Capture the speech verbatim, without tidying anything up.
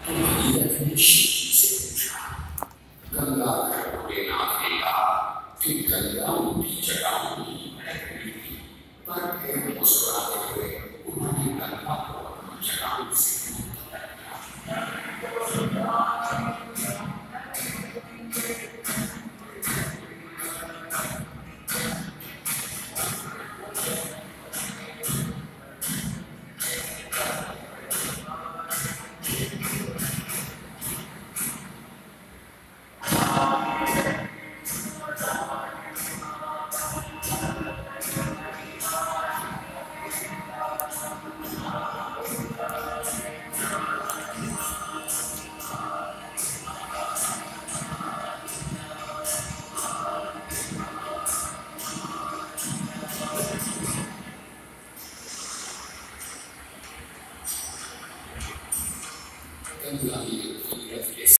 你在分析这个啥？刚刚开会拿回答，对刚刚比较高的那个例子，但是我说那个，我们应该把我们讲到是。跟住